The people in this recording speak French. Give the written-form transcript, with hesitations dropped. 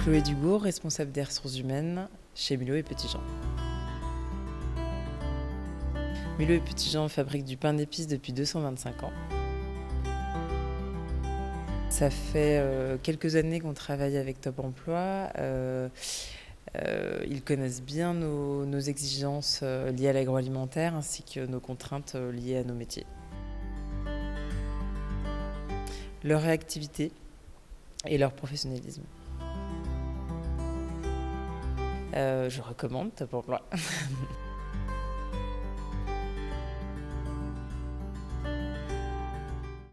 Chloé Dubourg, responsable des ressources humaines chez Mulot et Petitjean. Mulot et Petitjean fabriquent du pain d'épices depuis 225 ans. Ça fait quelques années qu'on travaille avec Top Emploi. Ils connaissent bien nos exigences liées à l'agroalimentaire ainsi que nos contraintes liées à nos métiers. Leur réactivité et leur professionnalisme. Je recommande Top Emploi.